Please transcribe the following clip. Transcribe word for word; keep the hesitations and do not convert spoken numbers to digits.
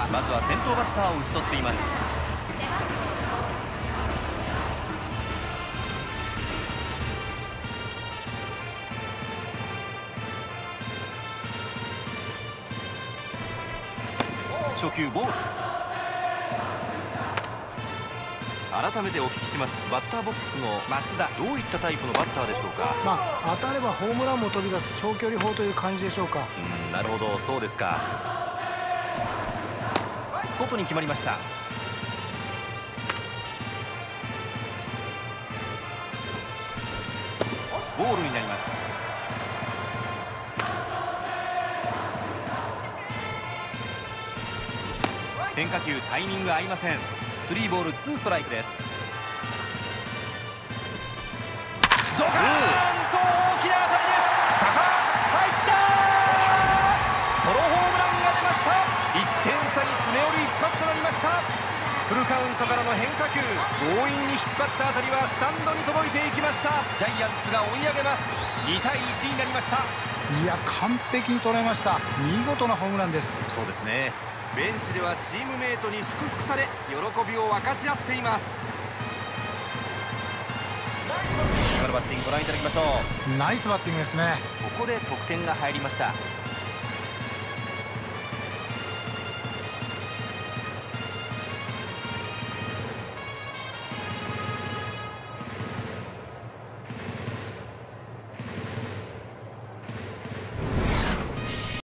まずは先頭バッターを打ち取っています。初球ボール。改めてお聞きします。バッターボックスの松田、どういったタイプのバッターでしょうか。 まあ当たればホームランも飛び出す長距離砲という感じでしょうか。 うん、なるほど、そうですか。外に決まりました。ボールになります。変化球、タイミング合いません。スリーボールツーストライクです。ドカーンと大きな当たりです。高入った。ソロホームランが出ました。いってん差に詰め寄る一発となりました。フルカウントからの変化球、強引に引っ張った当たりはスタンドに届いていきました。ジャイアンツが追い上げます。にたいいちになりました。 いや完璧に捉えました。見事なホームランです。 そうですね。ベンチではチームメートに祝福され、喜びを分かち合っています。今のバッティングご覧いただきましょう。 ナイスバッティングですね。 ここで得点が入りました。